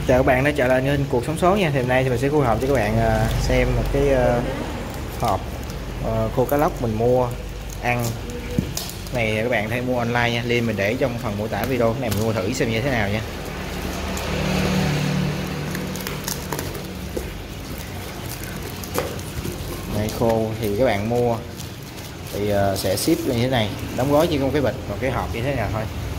Chào các bạn đã trở lại kênh Cuộc Sống Số nha. Thì hôm nay thì mình sẽ thu hộp cho các bạn xem một cái hộp khô cá lóc mình mua ăn. Này các bạn thấy mua online nha, link mình để trong phần mô tả video. Cái này mình mua thử xem như thế nào nha. Này khô thì các bạn mua thì sẽ ship như thế này, đóng gói chỉ có một cái bịch, còn cái hộp như thế nào thôi.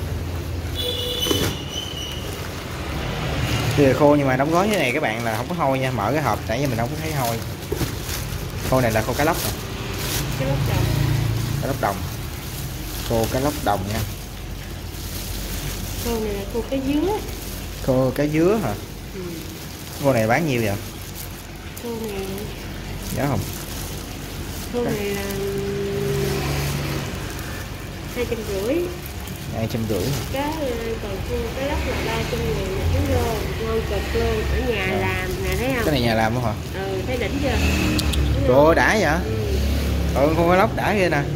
Thì khô nhưng mà đóng gói thế này các bạn là không có hôi nha. Mở cái hộp nãy giờ mình không có thấy hôi. Khô này là khô cá lóc nè. Cá lóc đồng. Cá lóc đồng. Khô cá lóc đồng nha. Khô này là khô cá dứa. Khô cá dứa hả? Ừ. Khô này bán nhiêu vậy? Khô này Nhớ không? khô này là 250. 250. Còn khô cá lóc là 300.000 một ký lô, ngon cực luôn. Ở nhà làm nè, thấy không? Cái này nhà làm không hả? Ừ, thấy đỉnh chưa? Trời đã vậy? Ừ. Khô cá lóc đã ghê nè.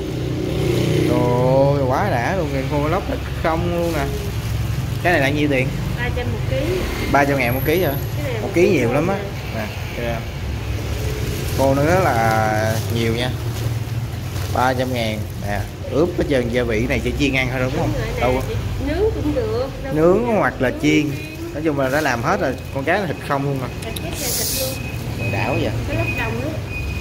Trời quá đã luôn, khô cá lóc thịt không luôn nè. Cái này là nhiêu tiền? 300 một ký. 300.000 một ký hả? Một ký nhiều lắm á. Nè, khô nó rất là nhiều nha. 300.000 nè, ướp hết trơn gia vị này chỉ chiên ăn thôi đúng không? Đâu Nướng cũng được. Nướng hoặc là chiên. Nói chung là đã làm hết rồi, con cá là thịt không luôn nè. Đảo vậy. Cá lóc đồng đó.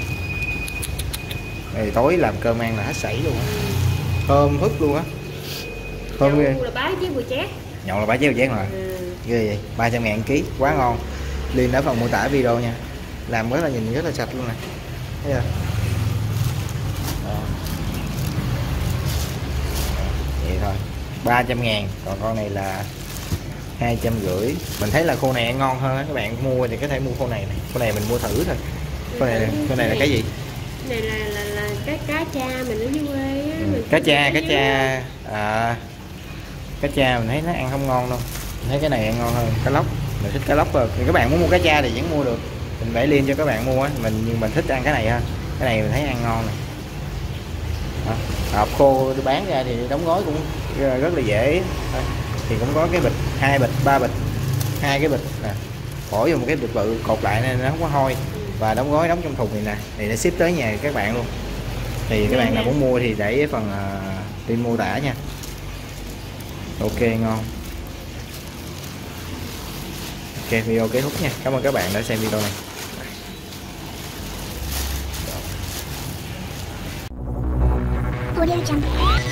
Này tối làm cơm ăn là hết sảy luôn á. Thơm phức luôn á. Thơm ghê. Là bá với bùi chát. Nhậu là 3 chéo chén rồi. Ghê vậy. 300.000 ký, quá ngon. Link ở phần mô tả video nha. Làm rất là nhìn rất là sạch luôn nè. Thấy chưa? Vậy thôi. 300.000, còn con này là 250. Mình thấy là khô này ăn ngon hơn á, các bạn mua thì có thể mua khô này này. Khô này mình mua thử thôi. Khô này là cái gì? Này là cái cá cha mình ở dưới quê á. Cá cha cá cha mình thấy nó ăn không ngon đâu. Mình thấy cái này ăn ngon hơn. Cá lóc mình thích cá lóc rồi. Thì các bạn muốn mua cá cha thì vẫn mua được, mình để link cho các bạn mua á. Nhưng mình thích ăn cái này ha. Cái này mình thấy ăn ngon này. Hộp khô bán ra thì đóng gói cũng rất là dễ. Thì cũng có cái bịch, 2 bịch, 3 bịch, 2 cái bịch nè, bỏ vô một cái bịch bự cột lại nên nó không có hôi, và đóng gói đóng trong thùng này nè, thì nó ship tới nhà các bạn luôn. Thì các bạn nào muốn mua thì để phần link mô tả nha. Ok, ngon. Ok, video kết thúc nha. Cảm ơn các bạn đã xem video này. Audio Jungle.